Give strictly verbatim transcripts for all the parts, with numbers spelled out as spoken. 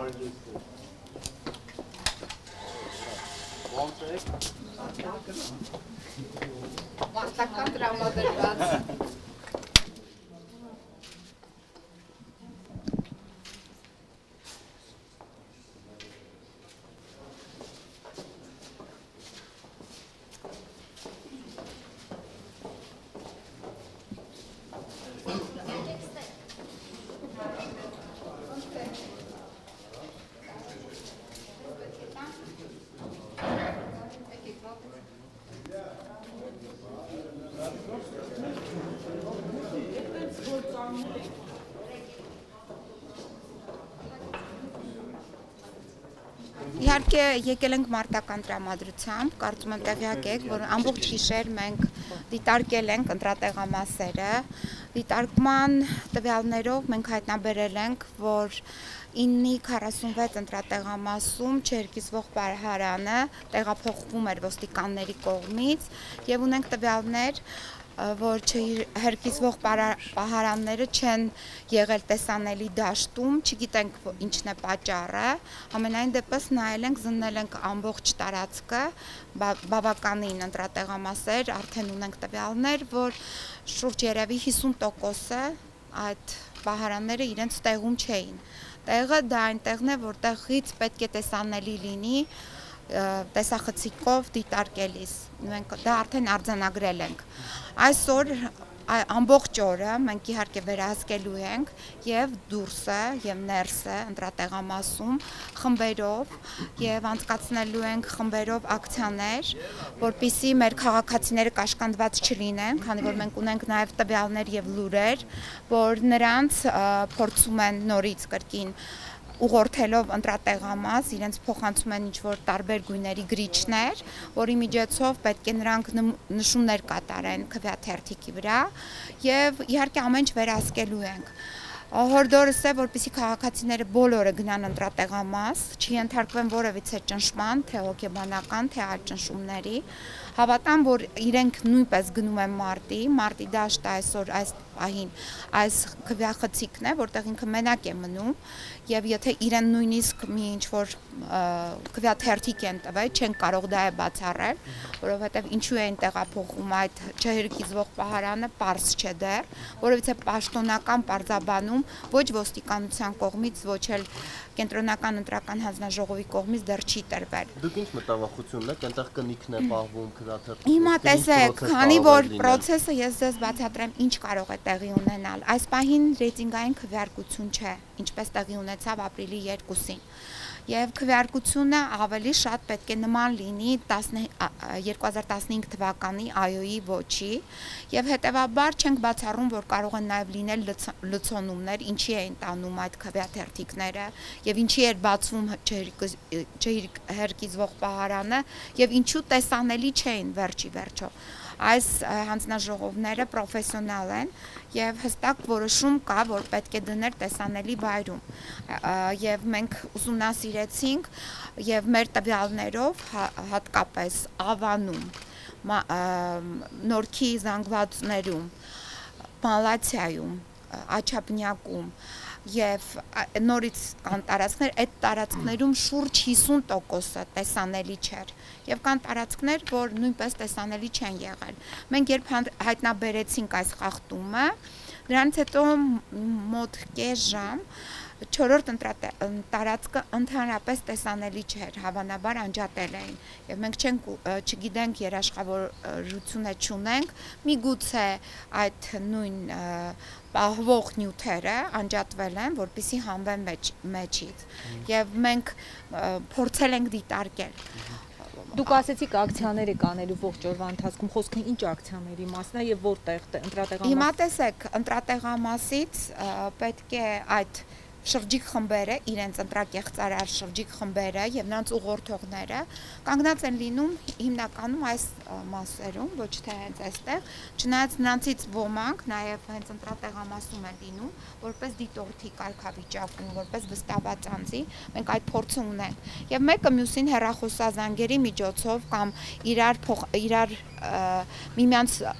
Մարտական տրամադրված։ Իհարկե եկել ենք մարտական տրամադրությամբ, կարծում եմ տեղյակ եք, որ ամբողջ գիշեր մենք դիտարկել ենք ընտրատեղամասերը, դիտարկման տվյալներով մենք հայտնաբերել ենք, որ իննի քառասունվեց ընտրատեղամասում չհերկիզվող պահարանը տեղափոխվում էր ոստիկանների կողմից եւ ունենք տվյալներ, որ չհերկիզվող պահարանները չեն եղել տեսանելի դաշտում, չգիտենք ինչն է պատճառը, ամենայն դեպս նայել ենք, զննել ենք ամբողջ տարածքը, բավականին ընտրատեղամասեր, արդեն ունենք տվյալներ, որ շուրջ երևի հիսուն տոկոսը այդ պահարանները իրենց տեղում չէին։ Տեղը դա այն տեղն է, որտեղից պետք է տեսանելի լինի տեսախցիկով դիտարկելիս, մենք դա արդեն արձանագրել ենք։ Այսօր ամբողջ օրը մենք իհարկե վերահսկելու ենք եւ դուրսը եւ ներսը ընտրատեղամասում խմբերով եւ անցկացնելու ենք խմբերով ակցիաներ, որպիսի մեր քաղաքացիները կաշկանդված չլինեն, քանի որ մենք ունենք նաեւ տվյալներ եւ լուրեր, որ նրանց փորձում են նորից կրկին ուղղորդելով ընտրատեղամաս, իրենց փոխանցում են ինչ-որ տարբեր գույների գրիչներ, որի միջոցով պետք է նրանք նշումներ կատարեն քվեաթերթիկի վրա եւ իհարկե ամեն ինչ վերահսկելու ենք։ Հորդորս է, որպեսզի քաղաքացիները բոլորը գնան ընտրատեղամաս, չենթարկվեն որևիցե ճնշման, թե հոգեբանական, թե այլ ճնշումների, հավատամ, որ իրենք նույնպես գնում են մարտի, մարտի դաշտը այսօր այս պահին այս քվեախցիկն է, որտեղ ինքը մենակ է մնում եւ եթե իրեն նույնիսկ մի ինչ-որ քվեաթերթիկ են տվել, չեն կարող դա է բացառել, որովհետեւ ինչու էին տեղափոխում այդ չհերկիզվող պահարանը, պարզ չէ դեռ, որովհետեւ պաշտոնական պարզաբանում ոչ ոստիկանության կողմից, ոչ էլ կենտրոնական ընտրական հանձնաժողովի կողմից դեռ չի տրվել։ Դուք ինչ մտավախությունն եք, այնտեղ կնիքն է պահվում, քվեաթերթիկը։ Հիմա տեսեք, քանի որ process-ը ես ձեզ բացատրեմ, ինչ կարող է տեղի ունենալ։ Այս պահին ռեյտինգային քվեարկություն չէ, ինչպես տեղի ունեցավ ապրիլի երկուսին։ Եվ քվեարկությունը ավելի շատ պետք է նման լինի երկու հազար տասնհինգ թվականի այ օ-ի ոչի եւ հետեւաբար չենք բացառում, որ կարող են նաեւ լինել լցոնումներ, ինչի էին տանում այդ քվեաթերթիկները եւ ինչի էր բացվում չհերկիզվող պահարանը եւ ինչու տեսանելի չէին վերջի վերջո։ Այս հանձնաժողովները պրոֆեսիոնալ են եւ հստակ որոշում կա, որ պետք է դնել տեսանելի վայրում եւ մենք ուսումնասիրեցինք եւ մեր տվյալներով հատկապես Ավանում, Նորքի զանգվածներում, Մալացիայում, Աչափնյակում եւ նորից կան տարածքներ, այդ տարածքներում շուրջ հիսուն տոկոսը տեսանելի չէր եւ կան տարածքներ, որ նույնպես տեսանելի չեն եղել։ Մենք երբ հայտնաբերեցինք այս խախտումը, դրանից հետո մոտ կես ժամ չորրորդ տարածքը ընդհանրապես տեսանելի չէր, հավանաբար անջատել էին եւ մենք չենք չգիտենք երաշխավորությունը չունենք, միգուցե այդ նույն պահվող նյութերը անջատվել են, որպեսզի հանվեն մեջից եւ մենք փորձել ենք դիտարկել։ Դուք ասեցիք ակցիաներ եք անելու ողջ օրվա ընթացքում, խոսքը ինչ ակցիաների մասն է եւ որտեղ ընտրատեղամաս։ Հիմա տեսեք, ընտրատեղամասից պետք է այդ շրջիկ խմբերը, իրենց ընտրակեղծարար շրջիկ խմբերը եւ նրանց ուղղորդողները կանգնած են լինում հիմնականում այս մասերում, ոչ թե հենց այստեղ, չնայած նրանցից ոմանք նաեւ հենց ընտրատեղամասում են լինում, որպես դիտորդի կարգավիճակում, որպես վստահված անձի, մենք այդ փորձը ունենք։ Եվ մեկը մյուսին հեռախոսազանգերի միջոցով կամ իրար իրար միմյանց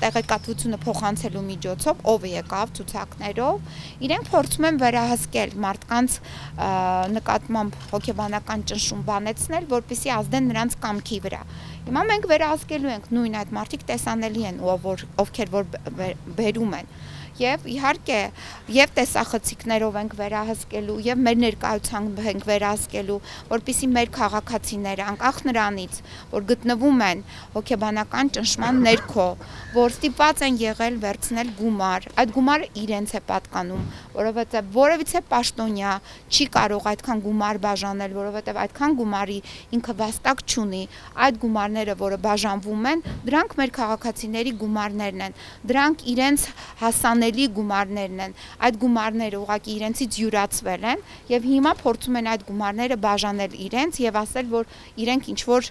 տեղեկատվությունը փոխանցելու միջոցով, ով եկավ ցուցակներով, իրենք փորձում են վերահսկել մարդկանց նկատմամբ հոգեբանական ճնշում բանեցնել, որպեսզի ազդեն նրանց կամքի վրա։ Հիմա մենք վերահսկելու ենք նույն այդ մարդիկ տեսանելի են, ովքեր որ բերում են։ Եվ իհարկե եւ տեսախցիկներով ենք վերահսկելու եւ մեր ներկայությամբ ենք վերահսկելու, որպեսզի մեր քաղաքացիները անկախ նրանից, որ գտնվում են հոգեբանական ճնշման ներքո, որ ստիպված են եղել վերցնել գումար, այդ գումարը իրենց է պատկանում, որովհետեւ որևիցե պաշտոնյա չի կարող այդքան գումար բաժանել, որովհետեւ այդքան գումարի ինքը վաստակ չունի, այդ գումարները, որը բաժանվում են, դրանք մեր քաղաքացիների գումարներն են, դրանք իրենց հասանելի գումարներն են, այդ գումարները ուղղակի իրենցից յուրացվել են եւ հիմա փորձում են այդ գումարները բաժանել իրենց եւ ասել, որ իրենք ինչ որ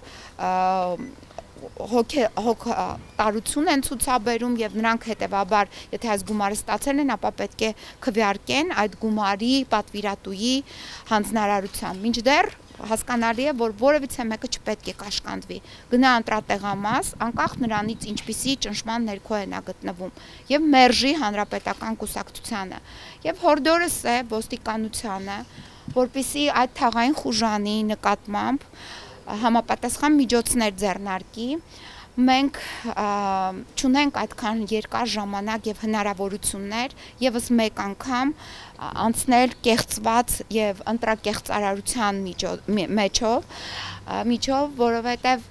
հոգատարություն են ցուցաբերում եւ նրանք հետեւաբար, եթե այս գումարը ստացել են, ապա պետք է քվեարկեն այդ գումարի պատվիրատուի հանձնարարությամբ։ Մինչդեռ հասկանալի է, որ որևիցե մեկը չպետք է կաշկանդվի, գնա ընտրատեղամաս, անկախ նրանից ինչպիսի ճնշման ներքո է նա գտնվում, եւ մերժի հանրապետական կուսակցությանը, եւ հորդորս է ոստիկանությանը, որպեսզի այդ թաղային խուժանի նկատմամբ համապատասխան միջոցներ ձեռնարկի, մենք չունենք այդքան երկար ժամանակ եւ հնարավորություններ եւս մեկ անգամ անցնել կեղծված եւ ընտրակեղծարարության միջով, միջով, որովհետեւ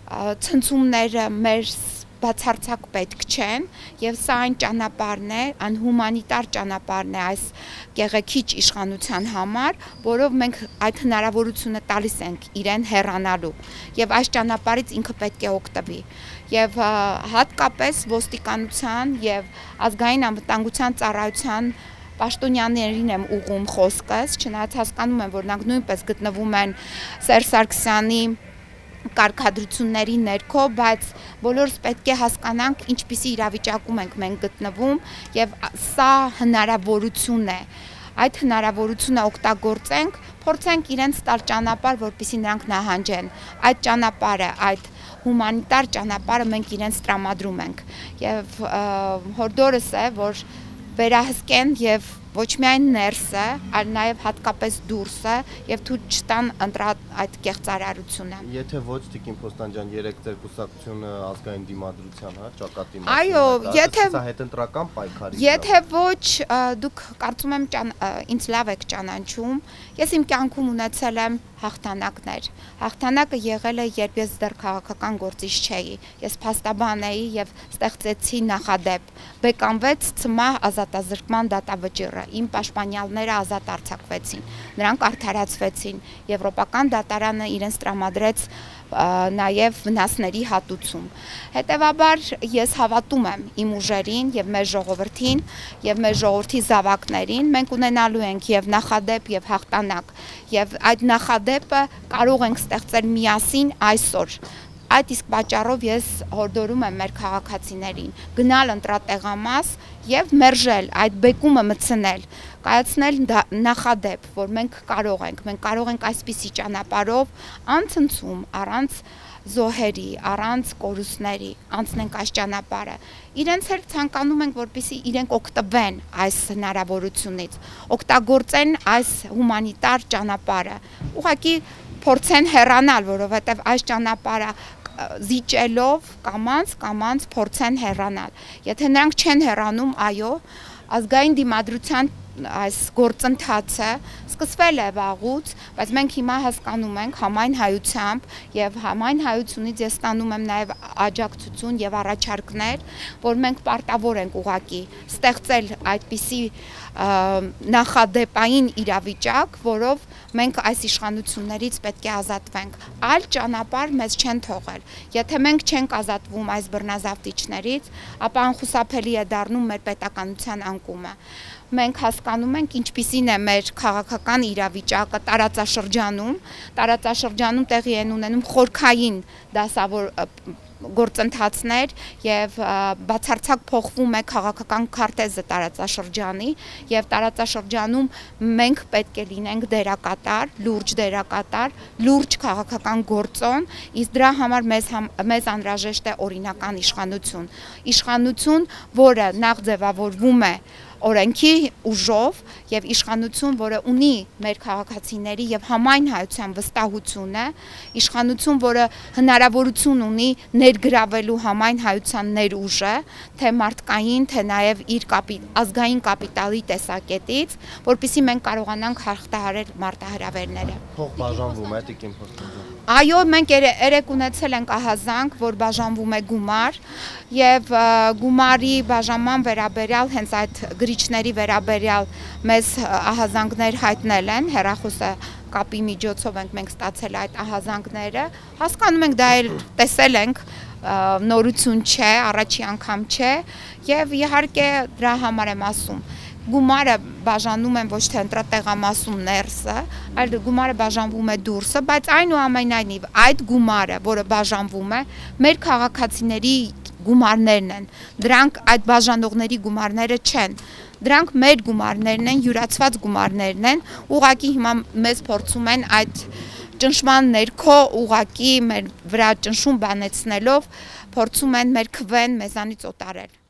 ցնցումները մեր բացարձակ պետք չեն եւ սա այն ճանապարհն է, այն հումանիտար ճանապարհն է այս գեղեցիկ իշխանության համար, որով մենք այդ հնարավորությունը տալիս ենք իրեն հեռանալու եւ այս ճանապարհից ինքը պետք է օգտվի եւ հատկապես ոստիկանության եւ ազգային անվտանգության ծառայության պաշտոնյաներին եմ ուղղում խոսքս, չնայած հասկանում եմ, որ նրանք նույնպես գտնվում են Սերժ Սարգսյանի կարգադրությունների ներքո, բայց բոլորս պետք է հասկանանք ինչպիսի իրավիճակում ենք մենք գտնվում եւ սա հնարավորություն է, այդ հնարավորությունը օգտագործենք, փորձենք իրենց տալ ճանապարհ, որպեսզի նրանք նահանջեն, այդ ճանապարհը, այդ հումանիտար ճանապարհը մենք իրենց տրամադրում ենք եւ հորդորս է, որ վերահսկեն եւ ոչ միայն ներսը, այլ նաև հատկապես դուրսը եւ թույլ չտան ընտրա այդ կեղծարարությունը։ Եթե ոչ Տիկին Փոստանջյան, երեք ձեր կուսակցությունը ազգային դիմադրության, հա, ճակատի մասին։ Այո, եթե սա հետընտրական պայքարի։ Եթե ոչ, դուք կարծում եմ ինձ լավ եք ճանաչում, ես իմ կյանքում ունեցել եմ հաղթանակներ։ Հաղթանակը եղել է, երբ ես դեռ քաղաքական գործիչ չէի։ Ես փաստաբան էի եւ ստեղծեցի նախադեպ։ Բեկանվեց ՑՄԱ ազատազրկման դատավճիռը։ Իմ պաշտպանյալները ազատ արձակվեցին, նրանք արդարացվեցին, Եվրոպական դատարանը իրենց տրամադրեց նաև վնասների հատուցում։ Հետևաբար ես հավատում եմ իմ ուժերին եւ մեր ժողովրդին եւ մեր ժողովրդի զավակներին, մենք ունենալու ենք եւ նախադեպ եւ հաղթանակ եւ այդ նախադեպը կարող ենք ստեղծել միասին այսօր։ Այդ իսկ պատճառով ես հորդորում եմ մեր քաղաքացիներին գնալ ընտրատեղամաս եւ մերժել այդ բեկումը մտցնել, կայացնել նախադեպ, որ մենք կարող ենք, մենք կարող ենք այսպիսի ճանապարհով անցնցում, առանց զոհերի, առանց կորուստների, անցնենք այս ճանապարհը։ Իրենց էլ ցանկանում ենք, որպեսզի իրենք օգտվեն այս հնարավորությունից, օգտագործեն այս հումանիտար ճանապարհը։ Ուղղակի փորձեն հեռանալ, որովհետև այս ճանապարհը զիջելով կամանց կամանց փորձեն հեռանալ։ Եթե նրանք չեն հեռանում, այո, ազգային դիմադրության այս գործընթացը սկսվել է վաղուց, բայց մենք հիմա հասկանում ենք համայն հայությամբ եւ համայն հայությունից ես ստանում եմ նաեւ աջակցություն եւ առաջարկներ, որ մենք պարտավոր ենք ուղակի ստեղծել այդպիսի նախադեպային իրավիճակ, որով մենք այս իշխանություններից պետք է ազատվենք։ Այլ ճանապարհ մեզ չեն թողել։ Եթե մենք չենք ազատվում այս բռնազավթիչներից, ապա անխուսափելի է դառնում մեր պետականության անկումը։ Մենք հասկանում ենք ինչպիսին է մեր քաղաքական իրավիճակը տարածաշրջանում, տարածաշրջանում տեղի են ունենում խորքային դասավոր գործընթացներ եւ բացարձակ փոխվում է քաղաքական քարտեզը տարածաշրջանի եւ տարածաշրջանում մենք պետք է լինենք դերակատար, լուրջ դերակատար, լուրջ քաղաքական գործոն, իսկ դրա համար մեզ մեզ անհրաժեշտ է օրինական իշխանություն։ Իշխանություն, որը նախ ձևավորվում է օրենքի ուժով եւ իշխանություն, որը ունի մեր քաղաքացիների եւ համայն հայության վստահությունը, իշխանություն, որը հնարավորություն ունի ներգրավելու համայն հայության ներուժը, թե մարդկային, թե նաեւ իր ազգային կապիտալի տեսակետից, որպեսզի մենք կարողանանք հաղթահարել մարտահրավերները։ Փող բաժանվում է տիկին Փոստանջյան։ Այո, մենք երեք ունեցել ենք ահազանգ, որ բաժանվում է գումար եւ գումարի բաժանման վերաբերյալ հենց այդ գրիչների վերաբերյալ մեզ ահազանգներ հայտնել են, հեռախոսը կապի միջոցով ենք մենք ստացել այդ ահազանգները, հասկանում ենք դա էլ տեսել ենք, նորություն չէ, առաջի անգամ չէ եւ իհարկե դրա համար եմ ասում գումարը բաժանում են ոչ թե ընտրատեղամասում ներսը, այլ գումարը բաժանվում է դուրսը, բայց այնուամենայնիվ այդ գումարը, որը բաժանվում է, մեր քաղաքացիների գումարներն են, դրանք այդ բաժանողների գումարները չեն, դրանք մեր գումարներն են, յուրացված գումարներն են, ուղղակի հիմա մեզ փորձում են այդ ճնշման ներքո ուղղակի մեր վրա ճնշում բանեցնելով, փորձում են մեր քվեն մեզանից օտարել։